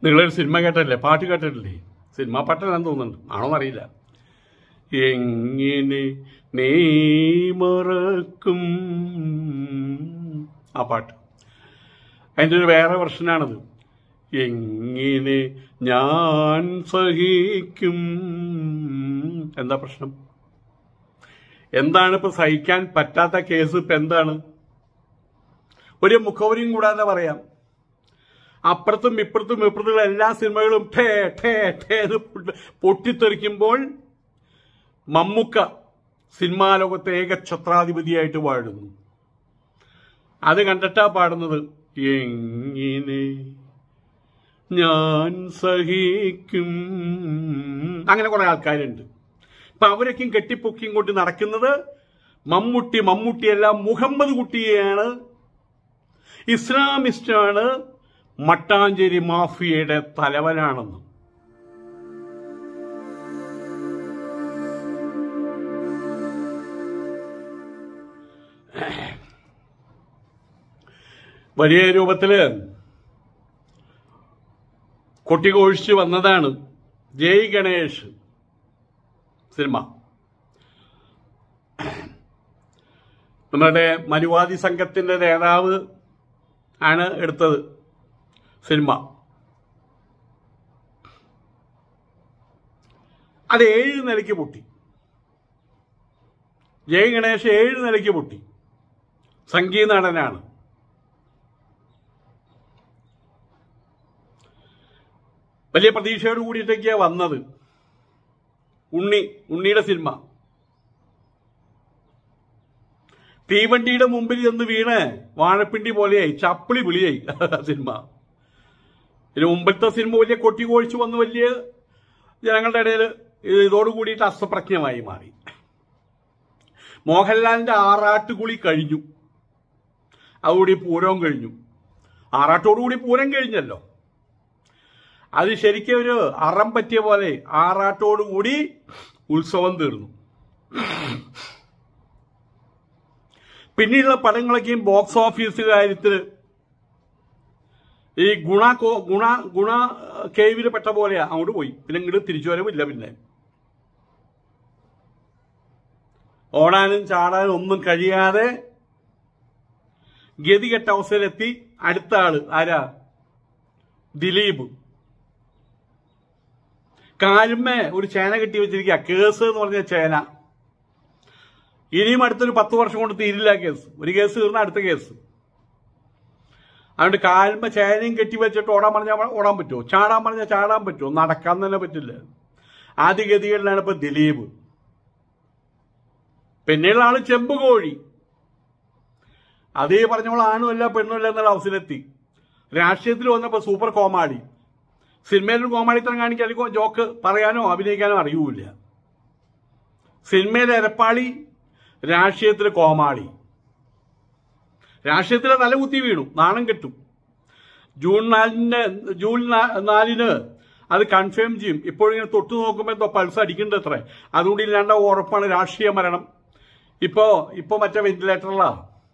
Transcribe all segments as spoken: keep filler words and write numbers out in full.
നിങ്ങളൊരു സിനിമ കേട്ടിട്ടില്ലേ, പാട്ട് കേട്ടിട്ടില്ലേ? സിനിമ പാട്ടല്ലാന്ന് തോന്നുന്നുണ്ട്, ആണോന്നറിയില്ല. എങ്ങനെ നീ മറക്കും, ആ പാട്ട്. അതിൻ്റെ ഒരു വേറെ വെർഷനാണത്. എങ്ങനെ ഞാൻ സഹിക്കും. എന്താ പ്രശ്നം? എന്താണ് ഇപ്പൊ സഹിക്കാൻ പറ്റാത്ത കേസ്? ഇപ്പൊ എന്താണ്? ഒരു മുഖവരിയും കൂടാതെ പറയാം. അപ്പുറത്തും ഇപ്പുറത്തും ഇപ്പുറത്തുള്ള എല്ലാ സിനിമകളും ഠേ ഠേ ഠേ എന്ന് പൊട്ടിത്തെറിക്കുമ്പോൾ മമ്മൂക്ക സിനിമാ ലോകത്തെ ഏക ഛത്രാധിപതിയായിട്ട് വാഴുന്നു. അത് കണ്ടിട്ടാ പാടുന്നത്, എങ്ങനെ ഞാൻ സഹിക്കും. അങ്ങനെ കുറെ ആൾക്കാരുണ്ട്. ഇപ്പൊ അവരൊക്കെയും കെട്ടിപ്പൊക്കിയും കൊണ്ട് നടക്കുന്നത് മമ്മൂട്ടി മമ്മൂട്ടിയല്ല മുഹമ്മദ് കുട്ടിയെയാണ്, ഇസ്ലാമിസ്റ്റാണ്, മട്ടാഞ്ചേരി മാഫിയയുടെ തലവനാണെന്ന്. വലിയ രൂപത്തില് കൊട്ടിഘോഷിച്ച് വന്നതാണ് ജയ് ഗണേഷ് സിനിമ. നമ്മുടെ മനുവാദി സംഘത്തിന്റെ നേതാവ് ആണ് എടുത്തത് സിനിമ. അത് ഏഴ് നിലയ്ക്ക് പൊട്ടി. ജയ് ഗണേഷ് ഏഴ് നിലയ്ക്ക് പൊട്ടി. സംഗീത നടനാണ്. വലിയ പ്രതീക്ഷയോട് കൂടിയിട്ടൊക്കെയാ വന്നത്. ഉണ്ണി ഉണ്ണിയുടെ സിനിമ തീവണ്ടിയുടെ മുമ്പിൽ ചെന്ന് വീണ് വാഴപ്പിണ്ടി പോലെയായി, ചപ്പിളി വിളിയായി സിനിമ. ഇതിന് മുമ്പത്തെ സിനിമ വലിയ കൊട്ടിഘോഷിച്ചു വന്ന് വലിയ ജനങ്ങളുടെ ഇടയിൽ ഇതോടുകൂടിയിട്ട് അസ്വപ്രജ്ഞമായി മാറി. മോഹൻലാലിന്റെ ആറാട്ടുകുളി കഴിഞ്ഞു, അതുകൂടി പൂരവും കഴിഞ്ഞു. ആറാട്ടോടുകൂടി പൂരം കഴിഞ്ഞല്ലോ. അത് ശരിക്കും ഒരു അറം പറ്റിയ പോലെ ആറാട്ടോടുകൂടി ഉത്സവം തീർന്നു. പിന്നീടുള്ള പടങ്ങളൊക്കെയും ബോക്സ് ഓഫീസ് കാര്യത്തിൽ ഈ ഗുണ ഗുണ ഗുണ കേവില് പെട്ട പോലെയാ, അങ്ങോട്ട് പോയി. പിന്നെ ഇങ്ങോട്ട് തിരിച്ചു വരവില്ല. പിന്നെ ഓടാനും ചാടാനും ഒന്നും കഴിയാതെ ഗതികെട്ട അവസ്ഥയിലെത്തി. അടുത്ത ആള് ആരാ? ദിലീപ്. കാലുമേ ഒരു ചേന കെട്ടി വെച്ചിരിക്കുക, കേസ് എന്ന് പറഞ്ഞ ചേന. ഇനിയും അടുത്തൊരു പത്ത് വർഷം കൊണ്ട് തീരില്ല കേസ്. ഒരു കേസ് തീർന്ന അടുത്ത കേസ്. അതുകൊണ്ട് കാലുമ ചേനയും കെട്ടി വെച്ചിട്ട് ഓടാൻ പറഞ്ഞാൽ ഓടാൻ പറ്റുമോ? ചാടാൻ പറഞ്ഞാൽ ചാടാൻ പറ്റുമോ? നടക്കാൻ തന്നെ പറ്റില്ല. ആദ്യ ഗതികളിലാണ് ഇപ്പൊ ദിലീപ്. പിന്നെയുള്ള ആള് ചെമ്പുകോഴി. അതേ പറഞ്ഞോളൂ, ആണുമല്ല പെണ്ണുമല്ല എന്നുള്ള അവസരമെത്തി. രാഷ്ട്രീയത്തിൽ വന്നപ്പോ സൂപ്പർ കോമാളി. സിനിമയിൽ കോമാളിത്തരം കാണിക്കാൻ ജോക്ക് പറയാനോ അഭിനയിക്കാനോ അറിയൂല. സിനിമയിലെ എരപ്പാളി, രാഷ്ട്രീയത്തിലെ കോമാളി. രാഷ്ട്രീയത്തിലെ തലകുത്തി വീണു, നാണം കെട്ടും. ജൂൺ നാലിന് ജൂൺ നാലിന് അത് കൺഫേം ചെയ്യും. ഇപ്പോഴിങ്ങനെ തൊട്ടു നോക്കുമ്പോൾ എന്തോ പൾസ് അടിക്കുന്നുണ്ട് അത്ര. അതുകൊണ്ട് ഇല്ലാണ്ട ഉറപ്പാണ് രാഷ്ട്രീയ മരണം. ഇപ്പോ ഇപ്പൊ മറ്റേ വെന്റിലേറ്ററിലാ.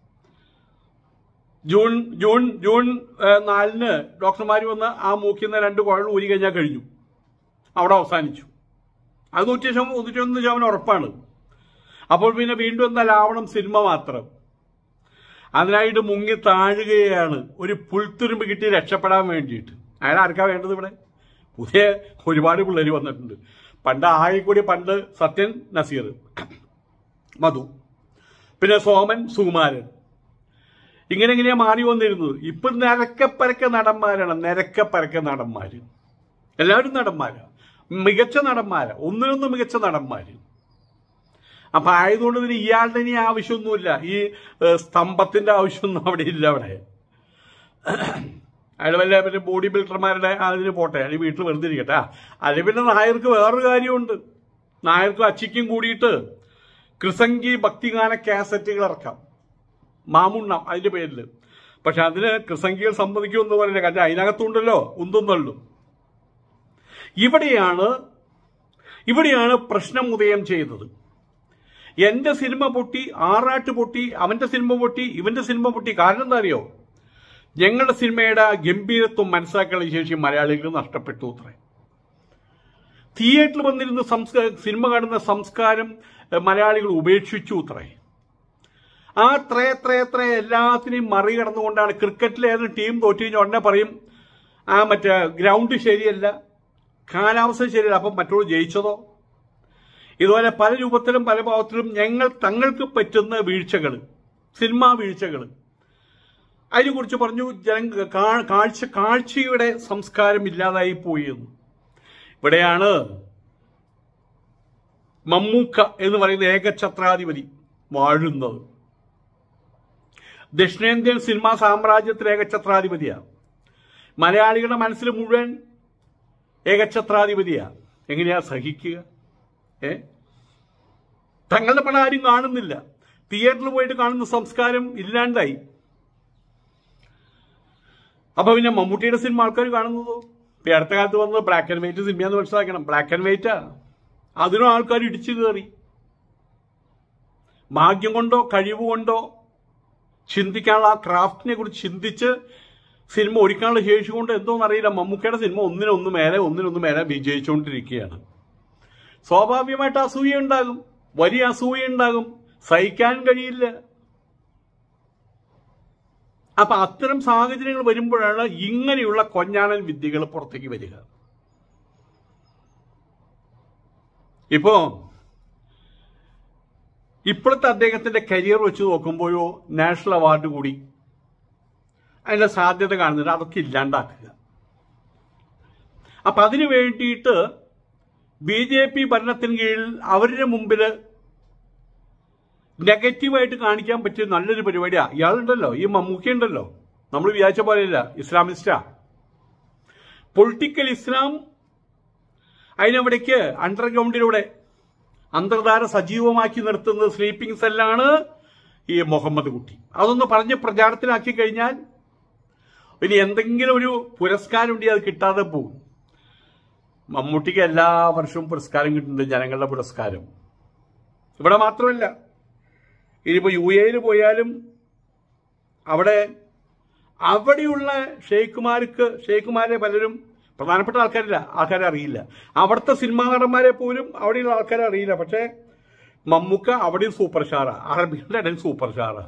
ജൂൺ ജൂൺ ജൂൺ നാലിന് ഡോക്ടർമാർ വന്ന് ആ മൂക്കിൽ നിന്ന് രണ്ട് കുഴൽ ഊരി കഴിഞ്ഞാൽ കഴിഞ്ഞു, അവിടെ അവസാനിച്ചു. അത് നൂറ്റി ശതമാനം നൂറ്റിയൊന്ന് ശതമാനം ഉറപ്പാണ്. അപ്പോൾ പിന്നെ വീണ്ടും എന്താ ലാവണം സിനിമ മാത്രം. അതിനായിട്ട് മുങ്ങി താഴുകയാണ് ഒരു പുൽത്തുരുമ്പ് കിട്ടി രക്ഷപ്പെടാൻ വേണ്ടിയിട്ട്. അയാൾ ആർക്കാ വേണ്ടത്? ഇവിടെ പുതിയ ഒരുപാട് പിള്ളേർ വന്നിട്ടുണ്ട്. പണ്ട് ആയിക്കൂടി പണ്ട് സത്യൻ നസീർ, മധു, പിന്നെ സോമൻ, സുകുമാരൻ, ഇങ്ങനെ ഇങ്ങനെയാ മാറി വന്നിരുന്നത്. ഇപ്പൊ നിരക്കപ്പരക്ക നടന്മാരാണ്. നിരക്കപ്പരക്ക നടന്മാര് എല്ലാവരും നടന്മാരാ, മികച്ച നടന്മാരാ, ഒന്നിനൊന്നും മികച്ച നടന്മാര്. അപ്പൊ ആയതുകൊണ്ട് തന്നെ ഇയാളുടെ ഇനി ആവശ്യമൊന്നുമില്ല. ഈ സ്തംഭത്തിന്റെ ആവശ്യമൊന്നും അവിടെ ഇല്ല. അവിടെ അയാൾ വല്ല പിന്നെ ബോഡി ബിൽഡർമാരുടെ അതിന് പോട്ടെ, അല്ലെങ്കിൽ വീട്ടിൽ വെറുതെ ഇരിക്കട്ടെ. അല്ലെങ്കിൽ പിന്നെ നായർക്ക് വേറൊരു കാര്യമുണ്ട്. നായർക്കും അച്ചിക്കും കൂടിയിട്ട് കൃസംഗി ഭക്തിഗാന കാസറ്റുകൾ ഇറക്കാം, മാമുണ്ണാം അതിന്റെ പേരിൽ. പക്ഷെ അതിന് കൃസംഗികൾ സമ്മതിക്കുമെന്ന് പറയില്ല. കാരണം അതിനകത്തുണ്ടല്ലോ ഉന്തുന്നുള്ളൂ. ഇവിടെയാണ് ഇവിടെയാണ് പ്രശ്നം ഉദയം ചെയ്തത്. എന്റെ സിനിമ പൊട്ടി, ആറാട്ട് പൊട്ടി, അവന്റെ സിനിമ പൊട്ടി, ഇവന്റെ സിനിമ പൊട്ടി. കാരണം എന്താ അറിയോ? ഞങ്ങളുടെ സിനിമയുടെ ഗംഭീരത്വം മനസ്സിലാക്കാനുള്ള ശേഷി മലയാളികൾ നഷ്ടപ്പെട്ടു അത്രേ. തിയേറ്ററിൽ വന്നിരുന്ന സംസ്കാര സിനിമ കാണുന്ന സംസ്കാരം മലയാളികൾ ഉപേക്ഷിച്ചു അത്രേ. ആ അത്ര എത്ര എത്ര എല്ലാത്തിനെയും മറികടന്നുകൊണ്ടാണ് ക്രിക്കറ്റിൽ ഏതൊരു ടീം തോറ്റു കഴിഞ്ഞാൽ ഉടനെ പറയും ആ മറ്റേ ഗ്രൗണ്ട് ശരിയല്ല, കാലാവസ്ഥ ശരിയല്ല, അപ്പം മറ്റുള്ള ജയിച്ചതോ. ഇതുപോലെ പല രൂപത്തിലും പല ഭാവത്തിലും ഞങ്ങൾ തങ്ങൾക്ക് പറ്റുന്ന വീഴ്ചകൾ, സിനിമാ വീഴ്ചകൾ അതിനെക്കുറിച്ച് പറഞ്ഞു. ജന കാഴ്ച കാഴ്ചയുടെ സംസ്കാരം ഇല്ലാതായി പോയി എന്ന്. ഇവിടെയാണ് മമ്മൂക്ക എന്ന് പറയുന്ന ഏകഛത്രാധിപതി വാഴുന്നത്. ദക്ഷിണേന്ത്യൻ സിനിമാ സാമ്രാജ്യത്തിൽ ഏകഛത്രാധിപതിയാണ്. മലയാളികളുടെ മനസ്സിൽ മുഴുവൻ ഏകഛത്രാധിപതിയാണ്. എങ്ങനെയാ സഹിക്കുക? ഏ തങ്ങളുടെ പടം ആരും കാണുന്നില്ല. തിയേറ്ററിൽ പോയിട്ട് കാണുന്ന സംസ്കാരം ഇല്ലാണ്ടായി. അപ്പൊ പിന്നെ മമ്മൂട്ടിയുടെ സിനിമ ആൾക്കാർ കാണുന്നതോ? ഇപ്പൊ അടുത്ത കാലത്ത് വന്നത് ബ്ലാക്ക് ആൻഡ് വൈറ്റ് സിനിമയെന്ന് മനസ്സിലാക്കണം. ബ്ലാക്ക് ആൻഡ് വൈറ്റാ, അതിനും ആൾക്കാർ ഇടിച്ചു കയറി. ഭാഗ്യം കൊണ്ടോ കഴിവ് കൊണ്ടോ ചിന്തിക്കാനുള്ള ആ ക്രാഫ്റ്റിനെ കുറിച്ച് ചിന്തിച്ച് സിനിമ ഒരുക്കാനുള്ള ശേഷി കൊണ്ട് എന്തോന്നറിയില്ല, മമ്മൂക്കയുടെ സിനിമ ഒന്നിനൊന്നു മേലെ ഒന്നിനൊന്നു മേലെ വിജയിച്ചുകൊണ്ടിരിക്കുകയാണ്. സ്വാഭാവികമായിട്ട് അസൂയ ഉണ്ടാകും, വലിയ അസൂയ ഉണ്ടാകും, സഹിക്കാൻ കഴിയില്ല. അപ്പൊ അത്തരം സാഹചര്യങ്ങൾ വരുമ്പോഴാണ് ഇങ്ങനെയുള്ള കൊഞ്ഞാണൻ വിദ്യകൾ പുറത്തേക്ക് വരിക. ഇപ്പോ ഇപ്പോഴത്തെ അദ്ദേഹത്തിന്റെ കരിയർ വെച്ച് നോക്കുമ്പോഴോ നാഷണൽ അവാർഡ് കൂടി അതിന്റെ സാധ്യത കാണുന്നുണ്ട്. അതൊക്കെ ഇല്ലാണ്ടാക്കുക. അപ്പൊ അതിനു വേണ്ടിയിട്ട് ബി ജെ പി ഭരണത്തിന് കീഴിൽ അവരുടെ മുമ്പിൽ നെഗറ്റീവായിട്ട് കാണിക്കാൻ പറ്റിയ നല്ലൊരു പരിപാടിയാ. ഇയാളുണ്ടല്ലോ, ഈ മമ്മൂക്ക ഉണ്ടല്ലോ, നമ്മൾ വിചാരിച്ച പോലെയല്ല, ഇസ്ലാമിസ്റ്റാ, പൊളിറ്റിക്കൽ ഇസ്ലാം. അതിനവിടേക്ക് അണ്ടർഗ്രൗണ്ടിലൂടെ അന്തർധാര സജീവമാക്കി നിർത്തുന്നത് സ്ലീപ്പിംഗ് സെല്ലാണ് ഈ മുഹമ്മദ് കുട്ടി. അതൊന്ന് പറഞ്ഞ് പ്രചാരത്തിലാക്കി കഴിഞ്ഞാൽ ഇനി എന്തെങ്കിലും ഒരു പുരസ്കാരം ഉണ്ടെങ്കിൽ അത് കിട്ടാതെ പോകും. മമ്മൂട്ടിക്ക് എല്ലാ വർഷവും പുരസ്കാരം കിട്ടുന്നുണ്ട്, ജനങ്ങളുടെ പുരസ്കാരം. ഇവിടെ മാത്രമല്ല, ഇനിയിപ്പോൾ യു എയിൽ പോയാലും അവിടെ അവിടെയുള്ള ഷെയ്ഖുമാർക്ക് ഷെയ്ഖുമാരെ പലരും പ്രധാനപ്പെട്ട ആൾക്കാരില്ല, ആൾക്കാരെ അറിയില്ല. അവിടുത്തെ സിനിമാ നടന്മാരെ പോലും അവിടെയുള്ള ആൾക്കാരെ അറിയില്ല. പക്ഷേ മമ്മൂക്ക അവിടെയും സൂപ്പർ സ്റ്റാറാ, അറബികളുടെ ഇടയിൽ സൂപ്പർ സ്റ്റാറാ.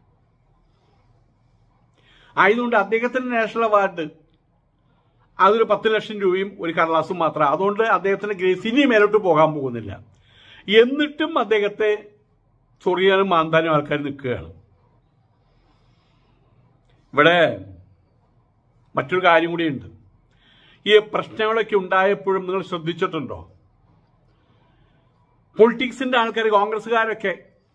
ആയതുകൊണ്ട് അദ്ദേഹത്തിന് നാഷണൽ അവാർഡ് അതൊരു പത്ത് ലക്ഷം രൂപയും ഒരു കടലാസും മാത്രമാണ്. അതുകൊണ്ട് അദ്ദേഹത്തിന് ഗ്രേസ് ഇനി മേലോട്ട് പോകാൻ പോകുന്നില്ല. എന്നിട്ടും അദ്ദേഹത്തെ ചൊറിയാനും മാന്താനും ആൾക്കാർ നിൽക്കുകയാണ്. ഇവിടെ മറ്റൊരു കാര്യം കൂടിയുണ്ട്. ഈ പ്രശ്നങ്ങളൊക്കെ ഉണ്ടായപ്പോഴും നിങ്ങൾ ശ്രദ്ധിച്ചിട്ടുണ്ടോ? പൊളിറ്റിക്സിന്റെ ആൾക്കാർ, കോൺഗ്രസ്സുകാരൊക്കെ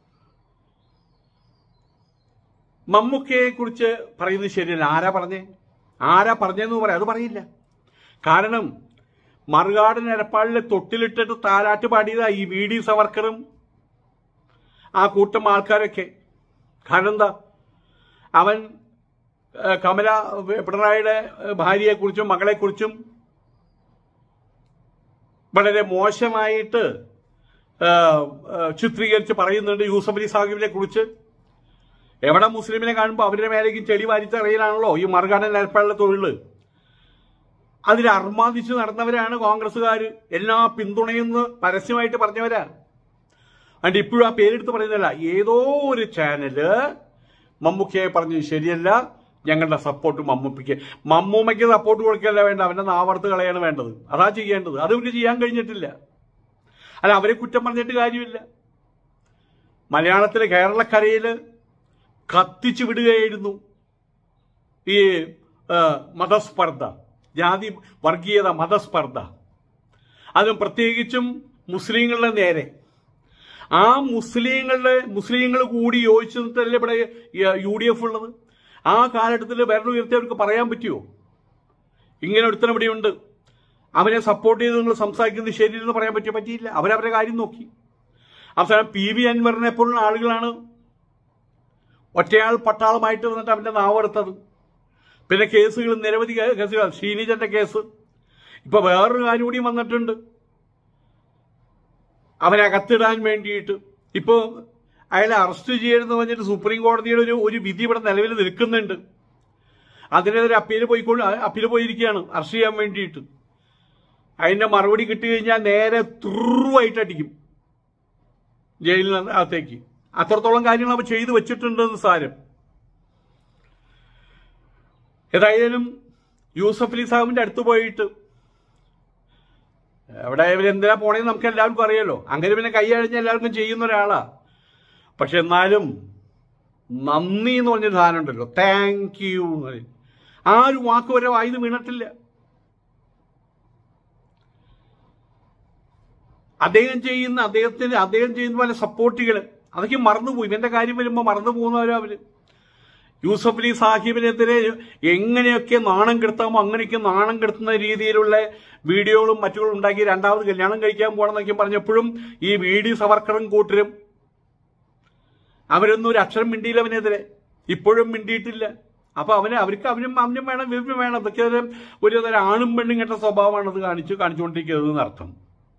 മമ്മൂക്കയെ കുറിച്ച് പറയുന്നത് ശരിയല്ല. ആരാ പറഞ്ഞേ ആരാ പറഞ്ഞെന്ന് പറയാം, അത് പറയില്ല. കാരണം മറുകാട് നിരപ്പാളിലെ തൊട്ടിലിട്ടിട്ട് താരാട്ട് പാടിയതാ ഈ വി ഡി സവർക്കറും ആ കൂട്ടം ആൾക്കാരൊക്കെ. കാരണം എന്താ, അവൻ കമല പിണറായിയുടെ ഭാര്യയെക്കുറിച്ചും മകളെക്കുറിച്ചും വളരെ മോശമായിട്ട് ചിത്രീകരിച്ച് പറയുന്നുണ്ട്. യൂസഫ് അലി സാഹിബിനെ കുറിച്ച് എവിടെ മുസ്ലിമിനെ കാണുമ്പോൾ അവരുടെ മേലേക്കും ചെളി വാരിച്ചറിയലാണല്ലോ ഈ മറുകാടൻ നിരപ്പാളിലെ തൊഴിൽ. അതിൽ അർമാദിച്ച് നടന്നവരാണ് കോൺഗ്രസ്സുകാർ. എല്ലാ പിന്തുണയെന്ന് പരസ്യമായിട്ട് പറഞ്ഞവരാ. അതുകൊണ്ട് ഇപ്പോഴും ആ പേരെടുത്ത് പറയുന്നില്ല. ഏതോ ഒരു ചാനല് മമ്മൂക്കയെ പറഞ്ഞത് ശരിയല്ല, ഞങ്ങളുടെ സപ്പോർട്ട് മമ്മൂപ്പിക്ക് മമ്മൂമ്മയ്ക്ക് സപ്പോർട്ട് കൊടുക്കല്ല വേണ്ട, അവന്റെ നാവർത്ത് കളയാണ് വേണ്ടത്. അതാ ചെയ്യേണ്ടത്. അത് ഇവർക്ക് ചെയ്യാൻ കഴിഞ്ഞിട്ടില്ല. അല്ല, അവരെ കുറ്റം പറഞ്ഞിട്ട് കാര്യമില്ല. മലയാളത്തിലെ കേരളക്കരയിൽ കത്തിച്ചു വിടുകയായിരുന്നു ഈ മതസ്പർദ്ധ, ജാതി വർഗീയത, മതസ്പർദ്ധ. അതും പ്രത്യേകിച്ചും മുസ്ലിങ്ങളുടെ നേരെ. ആ മുസ്ലിങ്ങളുടെ മുസ്ലിങ്ങൾ കൂടി യോജിച്ചു നിന്നിട്ടല്ലേ ഇവിടെ യു ഡി എഫ് ഉള്ളത്. ആ കാലഘട്ടത്തിൽ ഭരണം ഉയർത്തിയവർക്ക് പറയാൻ പറ്റുമോ ഇങ്ങനെ ഒരുത്തരം ഇവിടെയുണ്ട്, അവനെ സപ്പോർട്ട് ചെയ്ത് നിങ്ങൾ സംസാരിക്കുന്നത് ശരിയെന്ന് പറയാൻ പറ്റിയോ? പറ്റിയില്ല. അവരവരുടെ കാര്യം നോക്കി. അവസാനം പി വി അൻവറിനെ പോലുള്ള ആളുകളാണ് ഒറ്റയാൾ പട്ടാളമായിട്ട് വന്നിട്ട് അവന്റെ നാവെടുത്തത്. പിന്നെ കേസുകൾ, നിരവധി കേസുകൾ, ഷീനിജന്റെ കേസ്. ഇപ്പൊ വേറൊരു കാര്യം കൂടി വന്നിട്ടുണ്ട്. അവനെ അകത്തിടാൻ വേണ്ടിയിട്ട് ഇപ്പോ അയാളെ അറസ്റ്റ് ചെയ്യരുതെന്ന് പറഞ്ഞിട്ട് സുപ്രീം കോടതിയുടെ ഒരു ഒരു വിധി ഇവിടെ നിലവിൽ നിൽക്കുന്നുണ്ട്. അതിനെതിരെ അപ്പീൽ പോയിക്കൊണ്ട് അപ്പീൽ പോയിരിക്കുകയാണ് അറസ്റ്റ് ചെയ്യാൻ വേണ്ടിയിട്ട്. അതിന്റെ മറുപടി കിട്ടി കഴിഞ്ഞാൽ നേരെ തുറുവായിട്ട് അടിക്കും ജയിലിന് അകത്തേക്ക്. അത്രത്തോളം കാര്യങ്ങൾ അവർ ചെയ്തു വെച്ചിട്ടുണ്ടെന്ന് സാരം. ഏതായാലും യൂസഫ് അലി സാഹിബിന്റെ അടുത്ത് പോയിട്ട് അവിടെ ഇവരെന്തിനാ പോണേന്ന് നമുക്ക് എല്ലാവർക്കും അറിയാലോ. അങ്ങനെ പിന്നെ കൈയഴിഞ്ഞ് എല്ലാവർക്കും ചെയ്യുന്ന ഒരാളാ. പക്ഷെ എന്നാലും നന്ദി എന്ന് പറഞ്ഞൊരു സാധനം ഉണ്ടല്ലോ, താങ്ക് യു എന്ന് പറയും. ആ ഒരു വാക്ക് വരെ വായിന്ന് വീണിട്ടില്ല. അദ്ദേഹം ചെയ്യുന്ന അദ്ദേഹത്തിന് അദ്ദേഹം ചെയ്യുന്ന പോലെ സപ്പോർട്ടുകൾ അതൊക്കെ മറന്നുപോയി. ഇവന്റെ കാര്യം വരുമ്പോൾ മറന്നു പോകുന്നവരോ അവര്. യൂസഫ് അലി സാഹിബിനെതിരെ എങ്ങനെയൊക്കെ നാണം കെടുത്താമോ അങ്ങനെയൊക്കെ നാണം കെടുത്തുന്ന രീതിയിലുള്ള വീഡിയോകളും മറ്റുകളും ഉണ്ടാക്കി രണ്ടാമത് കല്യാണം കഴിക്കാൻ പോകണമെന്നൊക്കെ പറഞ്ഞപ്പോഴും ഈ വി ഡി സവർക്കറും കൂട്ടരും അവരൊന്നും ഒരു അക്ഷരം മിണ്ടിയില്ല അവനെതിരെ. ഇപ്പോഴും മിണ്ടിയിട്ടില്ല. അപ്പൊ അവന് അവർക്ക് അവനും അവനും വേണം ഇവരും വേണം. അതൊക്കെ ഒരു തരം ആണും പെണ്ണും കേട്ട സ്വഭാവമാണ് അത് കാണിച്ചു കാണിച്ചുകൊണ്ടിരിക്കുന്നത് എന്നർത്ഥം.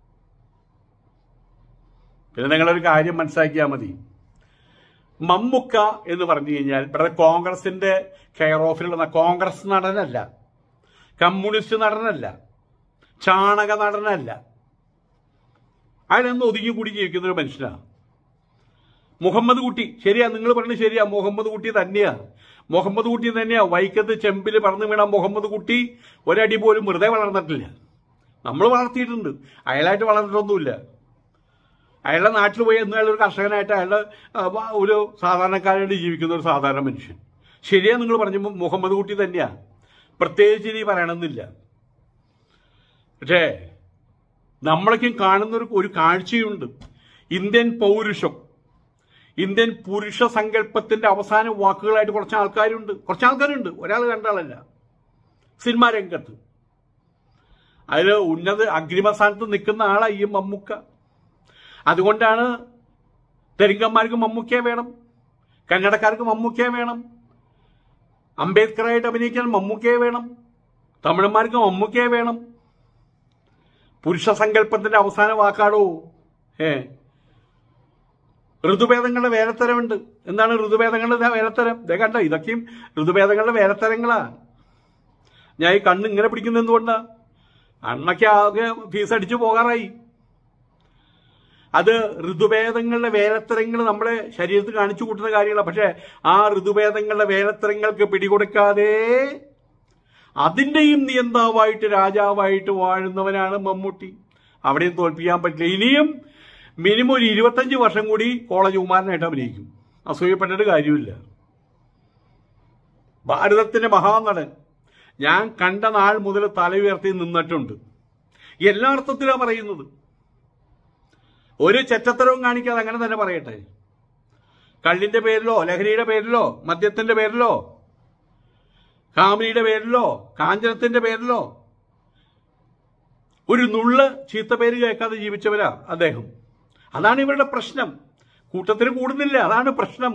പിന്നെ നിങ്ങളൊരു കാര്യം മനസ്സിലാക്കിയാൽ മതി. മമ്മൂക്ക എന്ന് പറഞ്ഞു കഴിഞ്ഞാൽ ഇവിടെ കോൺഗ്രസിന്റെ കെയർ ഓഫിലുള്ള കോൺഗ്രസ് നടനല്ല, കമ്മ്യൂണിസ്റ്റ് നടനല്ല, ചാണക നടനല്ല. അതിനൊന്നും ഒതുങ്ങി കൂടി ജീവിക്കുന്ന ഒരു മനുഷ്യനാണ് മുഹമ്മദ് കുട്ടി. ശരിയാ, നിങ്ങൾ പറഞ്ഞത് ശരിയാ, മുഹമ്മദ് കുട്ടി തന്നെയാ. മുഹമ്മദ് കുട്ടി തന്നെയാ വൈക്കത്ത് ചെമ്പിൽ പറന്നു വീണ മുഹമ്മദ് കുട്ടി ഒരടി പോലും വെറുതെ വളർന്നിട്ടില്ല. നമ്മൾ വളർത്തിയിട്ടുണ്ട്, അയാളായിട്ട് വളർന്നിട്ടൊന്നുമില്ല. അയാളുടെ നാട്ടിൽ പോയി എന്ന് അയാളൊരു കർഷകനായിട്ട് അയാളുടെ ഒരു സാധാരണക്കാരായിട്ട് ജീവിക്കുന്ന ഒരു സാധാരണ മനുഷ്യൻ. ശരിയാ, നിങ്ങൾ പറഞ്ഞു മുഹമ്മദ് കുട്ടി തന്നെയാ, പ്രത്യേകിച്ച് ഇനി പറയണമെന്നില്ല. പക്ഷേ നമ്മളൊക്കെ കാണുന്ന ഒരു ഒരു കാഴ്ചയുണ്ട്. ഇന്ത്യൻ പൗരുഷം, ഇന്ത്യൻ പുരുഷ സങ്കല്പത്തിന്റെ അവസാന വാക്കുകളായിട്ട് കുറച്ച് ആൾക്കാരുണ്ട് കുറച്ച് ആൾക്കാരുണ്ട് ഒരാൾ കണ്ടാളല്ല സിനിമാ രംഗത്ത്. അതിൽ ഉന്നത അഗ്രിമസ്ഥാനത്ത് നിൽക്കുന്ന ആളാണ് ഈ മമ്മൂക്ക. അതുകൊണ്ടാണ് തെലുങ്കന്മാർക്ക് മമ്മൂക്കയെ വേണം, കന്നഡക്കാർക്ക് മമ്മൂക്കയെ വേണം, അംബേദ്കറായിട്ട് അഭിനയിക്കാൻ മമ്മൂക്കയെ വേണം, തമിഴന്മാർക്ക് മമ്മൂക്കയെ വേണം. പുരുഷ സങ്കല്പത്തിന്റെ അവസാന വാക്കാടോ. ഏ ഋതുഭേദങ്ങളുടെ വേലത്തരമുണ്ട്. എന്താണ് ഋതുഭേദങ്ങളുടെ വേലത്തരം? ഇതേ കണ്ടോ, ഇതൊക്കെയും ഋതുഭേദങ്ങളുടെ വേലത്തരങ്ങളാ. ഞാൻ ഈ കണ്ണ് ഇങ്ങനെ പിടിക്കുന്ന എന്തുകൊണ്ടാ? അണ്ണൊക്കെ ആകെ ഫീസ് അടിച്ചു പോകാറായി. അത് ഋതുഭേദങ്ങളുടെ വേലത്തരങ്ങൾ നമ്മുടെ ശരീരത്തിൽ കാണിച്ചു കൂട്ടുന്ന കാര്യങ്ങളാണ്. പക്ഷെ ആ ഋതുഭേദങ്ങളുടെ വേലത്തരങ്ങൾക്ക് പിടികൊടുക്കാതെ അതിൻ്റെയും നിയന്താവായിട്ട് രാജാവായിട്ട് വാഴുന്നവനാണ് മമ്മൂട്ടി. അവിടെയും തോൽപ്പിക്കാൻ പറ്റില്ല. ഇനിയും മിനിമം ഒരു ഇരുപത്തഞ്ച് വർഷം കൂടി കോളേജ് കുമാരനായിട്ട് അഭിനയിക്കും. അസൂയപ്പെട്ടിട്ട് കാര്യമില്ല. ഭാരതത്തിന്റെ മഹാനടൻ. ഞാൻ കണ്ട നാൾ മുതൽ തല ഉയർത്തി നിന്നിട്ടുണ്ട്. എല്ലാ അർത്ഥത്തിലാണ് പറയുന്നത്. ഒരു ചെറ്റത്തരവും കാണിക്കാതെ അങ്ങനെ തന്നെ പറയട്ടെ. കള്ളിന്റെ പേരിലോ ലഹരിയുടെ പേരിലോ മദ്യത്തിന്റെ പേരിലോ കാമിനിയുടെ പേരിലോ കാഞ്ചനത്തിന്റെ പേരിലോ ഒരു നുള്ള് ചീത്ത പേര് കേൾക്കാതെ ജീവിച്ചവരാ അദ്ദേഹം. അതാണ് ഇവരുടെ പ്രശ്നം. കൂട്ടത്തിന് കൂടുന്നില്ല, അതാണ് പ്രശ്നം.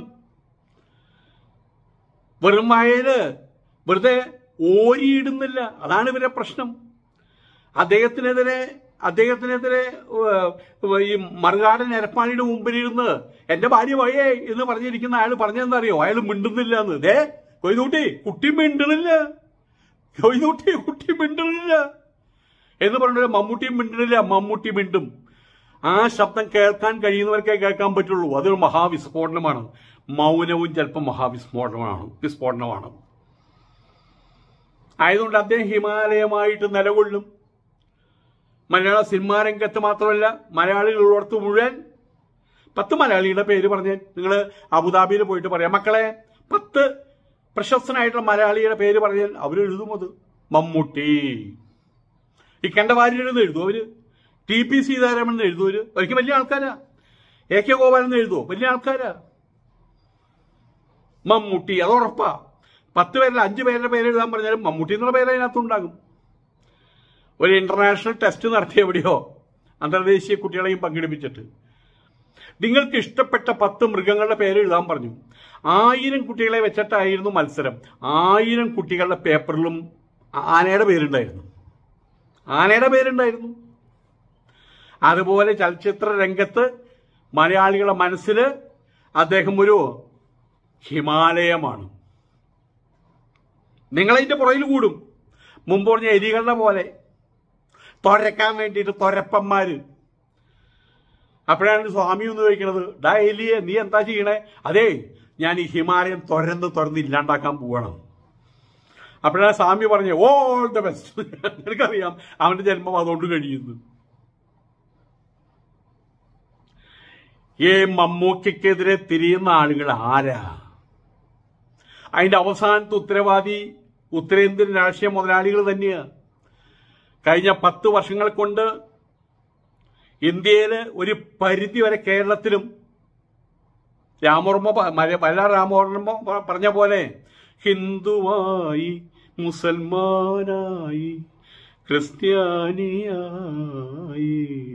വെറും വായയില് വെറുതെ ഓരിയിടുന്നില്ല, അതാണ് ഇവരുടെ പ്രശ്നം. അദ്ദേഹത്തിനെതിരെ അദ്ദേഹത്തിനെതിരെ ഈ മറുകാടൻ എരപ്പാളിയുടെ മുമ്പിലിരുന്ന് എന്റെ ഭാര്യ വഴിയേ എന്ന് പറഞ്ഞിരിക്കുന്ന അയാൾ പറഞ്ഞെന്താ അറിയോ? അയാൾ മിണ്ടുന്നില്ല എന്ന്. ദേ കൊയ്തൂട്ടി കുട്ടി മിണ്ടണില്ല, കൊയ്തൂട്ടി കുട്ടി മിണ്ടണില്ല എന്ന് പറഞ്ഞ മമ്മൂട്ടിയും മിണ്ടണില്ല. മമ്മൂട്ടി മിണ്ടും. ആ ശബ്ദം കേൾക്കാൻ കഴിയുന്നവർക്കേ കേൾക്കാൻ പറ്റുള്ളൂ. അതൊരു മഹാവിസ്ഫോടനമാണ്. മൗനവും ചിലപ്പോൾ മഹാവിസ്ഫോടനമാണ് വിസ്ഫോടനമാണ്. ആയതുകൊണ്ട് അദ്ദേഹം ഹിമാലയമായിട്ട് നിലകൊള്ളും. മലയാള സിനിമാ രംഗത്ത് മാത്രമല്ല മലയാളികളുള്ളടത്ത് മുഴുവൻ. പത്ത് മലയാളിയുടെ പേര് പറഞ്ഞ് നിങ്ങൾ അബുദാബിയിൽ പോയിട്ട് പറയാം, മക്കളെ പത്ത് പ്രശസ്തനായിട്ടുള്ള മലയാളിയുടെ പേര് പറഞ്ഞാൽ അവരെഴുതും. അത് മമ്മൂട്ടി, ഈ കണ്ടവാരിയെന്ന് എഴുതും അവര്, ടി പി സീതാരാമൻ എഴുതും അവര്. അവർക്ക് വലിയ ആൾക്കാരാ. എ കെ ഗോപാലൻ എഴുതുമോ? വലിയ ആൾക്കാരാ. മമ്മൂട്ടി അത് ഉറപ്പാ. പത്ത് പേരിൽ അഞ്ച് പേരുടെ പേര് എഴുതാൻ പറഞ്ഞാലും മമ്മൂട്ടി എന്നുള്ള പേര് അതിനകത്തുണ്ടാകും. ഒരു ഇന്റർനാഷണൽ ടെസ്റ്റ് നടത്തിയ എവിടെയോ അന്തർദേശീയ കുട്ടികളെയും പങ്കെടുപ്പിച്ചിട്ട് നിങ്ങൾക്ക് ഇഷ്ടപ്പെട്ട പത്ത് മൃഗങ്ങളുടെ പേര് എഴുതാൻ പറഞ്ഞു. ആയിരം കുട്ടികളെ വെച്ചിട്ടായിരുന്നു മത്സരം. ആയിരം കുട്ടികളുടെ പേപ്പറിലും ആനയുടെ പേരുണ്ടായിരുന്നു. ആനയുടെ പേരുണ്ടായിരുന്നു. അതുപോലെ ചലച്ചിത്ര രംഗത്ത് മലയാളികളുടെ മനസ്സിൽ അദ്ദേഹം ഒരു ഹിമാലയമാണ്. നിങ്ങളതിൻ്റെ പുറകിൽ കൂടും. മുമ്പ് പറഞ്ഞ എലികളുടെ പോലെ തുരക്കാൻ വേണ്ടിയിട്ട് തുരപ്പന്മാർ. അപ്പോഴാണ് സ്വാമി ഒന്ന് ചോദിക്കണത്, ഡാ എലിയെ നീ എന്താ ചെയ്യണേ? അതേ ഞാൻ ഈ ഹിമാലയം തുരന്ന് തുറന്ന് ഇല്ലാണ്ടാക്കാൻ പോവണം. അപ്പോഴാണ് സ്വാമി പറഞ്ഞ ഓൾ ദ ബെസ്റ്റ്. എനിക്കറിയാം അവന്റെ ജന്മം അതുകൊണ്ട് കഴിയുന്നു. ഈ മമ്മൂക്കയ്ക്കെതിരെ തിരിയുന്ന ആളുകൾ ആരാ? അതിന്റെ അവസാനത്തെ ഉത്തരവാദി ഉത്തരേന്ത്യൻ രാഷ്ട്രീയ മുതലാളികൾ തന്നെയാണ്. കഴിഞ്ഞ പത്ത് വർഷങ്ങൾ കൊണ്ട് ഇന്ത്യയിൽ ഒരു പരിധി വരെ കേരളത്തിലും രാമവർമ്മ വയലാർ രാമവർമ്മ പറഞ്ഞ പോലെ ഹിന്ദുവായി, മുസൽമാനായി, ക്രിസ്ത്യാനിയായി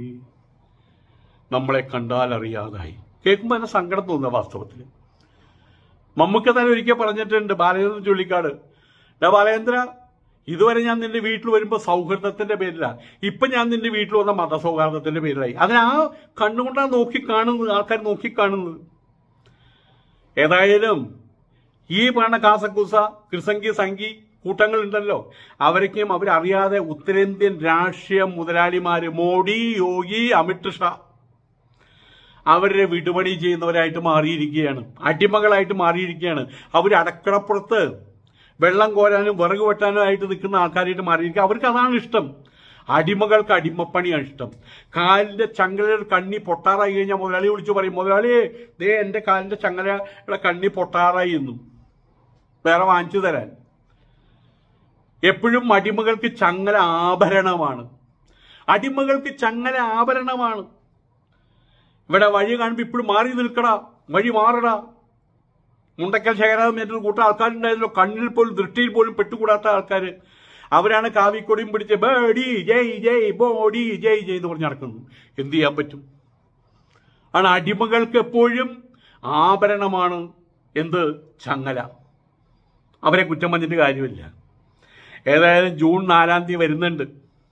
നമ്മളെ കണ്ടാൽ അറിയാതായി. കേൾക്കുമ്പോൾ എന്നെ സങ്കടം തോന്നുക. വാസ്തവത്തിൽ മമ്മൂക്ക തന്നെ ഒരിക്കൽ പറഞ്ഞിട്ടുണ്ട്, ബാലചന്ദ്രൻ ചുള്ളിക്കാട്, ഡാ ബാലചന്ദ്ര, ഇതുവരെ ഞാൻ നിന്റെ വീട്ടിൽ വരുമ്പോൾ സൗഹൃദത്തിന്റെ പേരിലാണ്, ഇപ്പൊ ഞാൻ നിന്റെ വീട്ടിൽ വന്ന മതസൗഹാർദ്ദത്തിന്റെ പേരിലായി. അതിന് ആ കണ്ണുകൊണ്ടാണ് നോക്കിക്കാണുന്നത്, ആൾക്കാർ നോക്കിക്കാണുന്നത്. ഏതായാലും ഈ പറഞ്ഞ കാസക്കൂസ കൃസംഗി സംഘി കൂട്ടങ്ങളുണ്ടല്ലോ, അവരൊക്കെയും അവരറിയാതെ ഉത്തരേന്ത്യൻ രാഷ്ട്രീയ മുതലാളിമാര് മോഡി, യോഗി, അമിത് ഷാ അവരുടെ വിടുപണി ചെയ്യുന്നവരായിട്ട് മാറിയിരിക്കുകയാണ്, അടിമകളായിട്ട് മാറിയിരിക്കുകയാണ്. അവർ അടക്കളപ്പുറത്ത് വെള്ളം കോരാനും വിറക് വെട്ടാനും ആയിട്ട് നിൽക്കുന്ന ആൾക്കാരായിട്ട് മാറിയിരിക്കുക. അവർക്ക് അതാണ് ഇഷ്ടം. അടിമകൾക്ക് അടിമപ്പണിയാണ് ഇഷ്ടം. കാലിന്റെ ചങ്ങലയുടെ കണ്ണി പൊട്ടാറായി കഴിഞ്ഞാൽ മുതലാളി വിളിച്ചു പറയും, മുതലാളിയെ ദേ എന്റെ കാലിന്റെ ചങ്ങലയുടെ കണ്ണി പൊട്ടാറായി എന്നും വേറെ വാങ്ങിച്ചു തരാൻ. എപ്പോഴും അടിമകൾക്ക് ചങ്ങല ആഭരണമാണ്. അടിമകൾക്ക് ചങ്ങല ആഭരണമാണ്. ഇവിടെ വഴി കാണുമ്പോൾ ഇപ്പോഴും മാറി നിൽക്കടാ, വഴി മാറടാ. മുണ്ടക്കൽ ശേഖരാം എന്നൊരു കൂട്ടം ആൾക്കാരുണ്ടായല്ലോ, കണ്ണിൽ പോലും ദൃഷ്ടിയിൽ പോലും പെട്ടുകൂടാത്ത ആൾക്കാർ. അവരാണ് കാവിക്കൊടിയും പിടിച്ച് ബോഡി ജയ് ജയ് ബോഡി ജയ് ജയ് എന്ന് പറഞ്ഞ് നടക്കുന്നത്. എന്ത് ചെയ്യാൻ പറ്റും? ആണ് അടിമകൾക്ക് എപ്പോഴും ആഭരണമാണ് എന്ത്? ചങ്ങല. അവരെ കുറ്റം പറഞ്ഞിട്ട് കാര്യമില്ല. ഏതായാലും ജൂൺ നാലാം തീയതി വരുന്നുണ്ട്.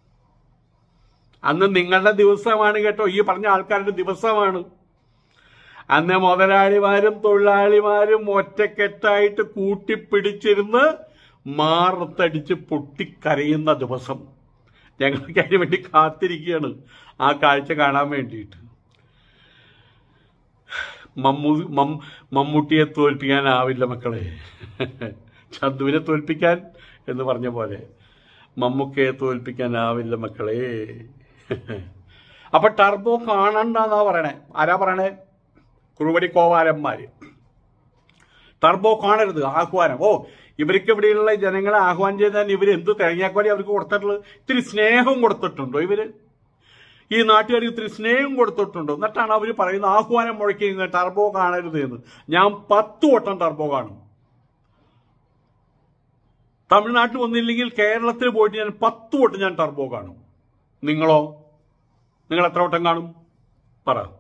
അന്ന് നിങ്ങളുടെ ദിവസമാണ് കേട്ടോ, ഈ പറഞ്ഞ ആൾക്കാരുടെ ദിവസമാണ്. അന്ന് മുതലാളിമാരും തൊഴിലാളിമാരും ഒറ്റക്കെട്ടായിട്ട് കൂട്ടിപ്പിടിച്ചിരുന്ന് മാറത്തടിച്ച് പൊട്ടിക്കരയുന്ന ദിവസം. ഞങ്ങൾക്ക് അതിന് വേണ്ടി കാത്തിരിക്കുകയാണ്, ആ കാഴ്ച കാണാൻ വേണ്ടിയിട്ട്. മമ്മൂ മം മമ്മൂട്ടിയെ തോൽപ്പിക്കാനാവില്ല മക്കളെ, ചന്തുവിനെ തോൽപ്പിക്കാൻ എന്ന് പറഞ്ഞ പോലെ മമ്മൂക്കയെ തോൽപ്പിക്കാനാവില്ല മക്കളെ. അപ്പൊ ടർബോ കാണണ്ടെന്നാ പറയണേ. ആരാ പറയണേ? കുറുവടി കോവാലന്മാര്. ടർബോ കാണരുത്, ആഹ്വാനം. ഓ, ഇവർക്ക് ഇവിടെയുള്ള ജനങ്ങളെ ആഹ്വാനം ചെയ്താൽ ഇവർ എന്ത് തേങ്ങാക്കോലി അവർക്ക് കൊടുത്തിട്ടുള്ളത്? ഇത്തിരി സ്നേഹം കൊടുത്തിട്ടുണ്ടോ ഇവര്? ഈ നാട്ടുകാർക്ക് ഇത്തിരി സ്നേഹം കൊടുത്തിട്ടുണ്ടോ? എന്നിട്ടാണ് അവർ പറയുന്ന ആഹ്വാനം മുഴക്കി ടർബോ കാണരുത് എന്ന്. ഞാൻ പത്ത് വട്ടം ടർബോ കാണും. തമിഴ്നാട്ടിൽ വന്നില്ലെങ്കിൽ കേരളത്തിൽ പോയിട്ട് ഞാൻ പത്ത് വട്ടം ഞാൻ ടർബോ കാണും. നിങ്ങളോ? നിങ്ങൾ എത്ര വട്ടം കാണും? പറ.